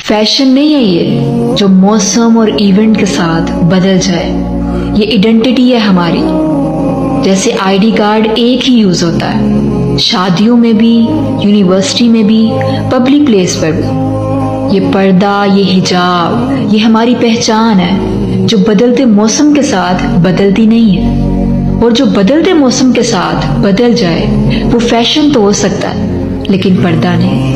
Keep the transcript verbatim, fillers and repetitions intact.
Fashion नहीं है ये जो मौसम और इवेंट के साथ बदल जाए। ये आइडेंटिटी है हमारी। जैसे आईडी कार्ड एक ही यूज होता है, शादियों में भी, यूनिवर्सिटी में भी, पब्लिक प्लेस पर भी। ये पर्दा, ये हिजाब, ये हमारी पहचान है जो बदलते मौसम के साथ बदलती नहीं है। और जो बदलते मौसम के साथ बदल जाए वो फैशन तो हो सकता है लेकिन पर्दा नहीं।